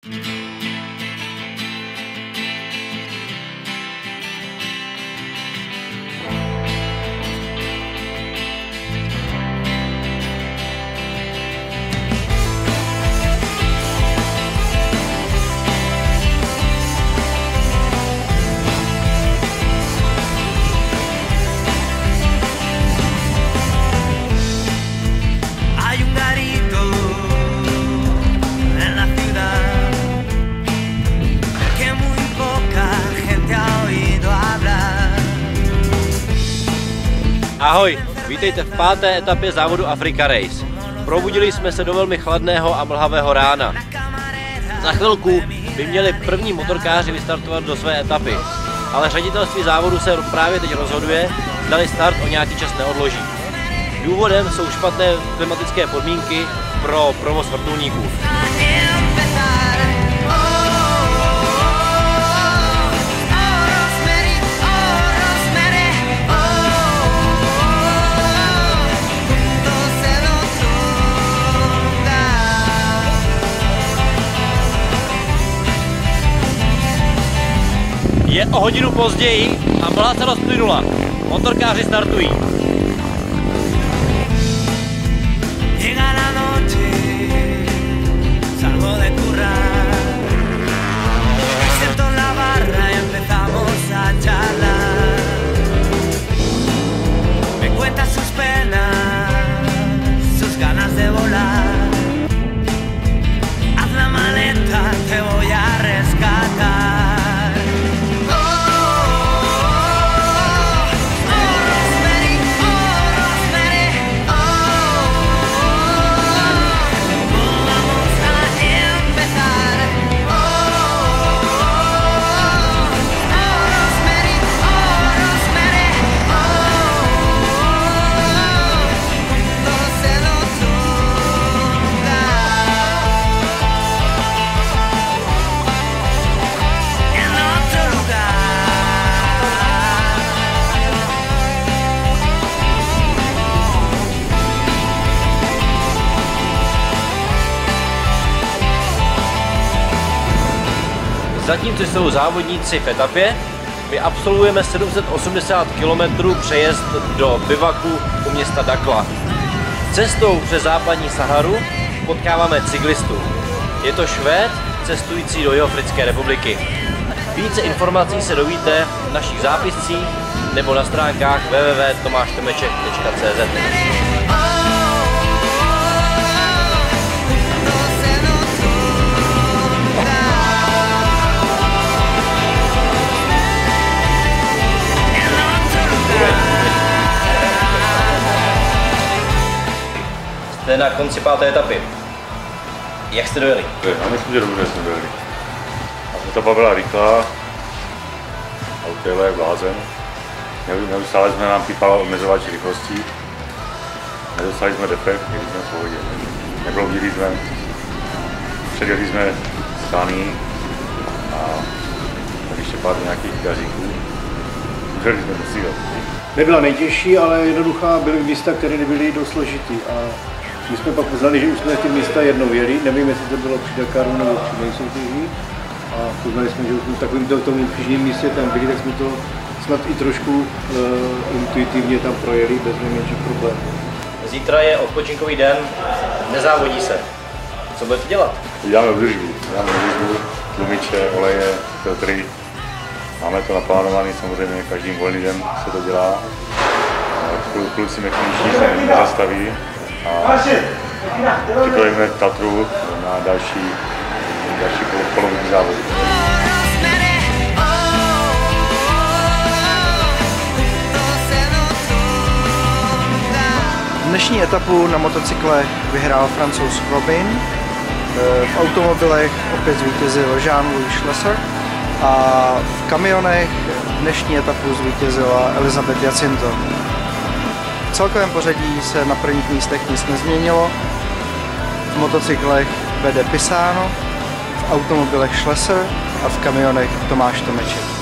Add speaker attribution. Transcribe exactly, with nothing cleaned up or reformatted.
Speaker 1: Ahoj, vítejte v páté etapě závodu Africa Race. Probudili jsme se do velmi chladného a mlhavého rána. Za chvilku by měli první motorkáři vystartovat do své etapy, ale ředitelství závodu se právě teď rozhoduje, zdali start o nějaký čas neodloží. Důvodem jsou špatné klimatické podmínky pro provoz vrtulníků. Je o hodinu později a mlha se rozplynula. Motorkáři startují. Zatímco jsou závodníci v etapě, my absolvujeme sedm set osmdesát kilometrů přejezd do bivaku u města Dakla. Cestou přes západní Saharu potkáváme cyklistu. Je to Švéd cestující do Jihoafrické republiky. Více informací se dovíte v našich zápiscích nebo na stránkách w w w tečka tomáš temeček tečka c z. Jste na konci páté etapy. Jak jste dojeli?
Speaker 2: Já myslím, že dobře jsme dojeli. Etapa byla rychlá, auto jelo jak blázen. Neustále jsme nám pípala omezovač rychlostí. Nedostali jsme defekt, jeli jsme v pohodě. Nebloudili jsme, předjeli jsme Scanii a tak ještě pár nějakých gaříků. Užili jsme do cíle.
Speaker 3: Nebyla nejtěžší, ale jednoduchá, byly místa, které nebyly dost složitý. A my jsme pak poznali, že už jsme ty místa jednou jeli, nevím, jestli to bylo při Dakaru nebo při nejsoutěží. A poznali jsme, že už jsme v takovém tom obtížném místě tam byli, tak jsme to snad i trošku uh, intuitivně tam projeli bez nejmenších problémů.
Speaker 1: Zítra je odpočinkový den, nezávodí se. Co budete dělat?
Speaker 2: Děláme údržbu, děláme údržbu, tlumiče, oleje, filtry. Máme to naplánované, samozřejmě každým volný den se to dělá. Kluci mechaniční se nezastaví a připravíme Tatru na další, další polovní závody.
Speaker 4: Dnešní etapu na motocyklech vyhrál Francouz Robin, v automobilech opět zvítězil Jean-Louis Schlesser a v kamionech dnešní etapu zvítězila Elizabeth Jacinto. V celkovém pořadí se na prvních místech nic nezměnilo. V motocyklech vede Pisano, v automobilech Schlesser a v kamionech Tomáš Tomeček.